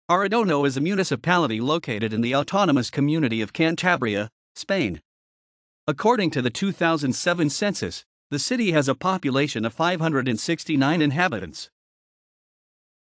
Arredondo is a municipality located in the autonomous community of Cantabria, Spain. According to the 2007 census, the city has a population of 569 inhabitants.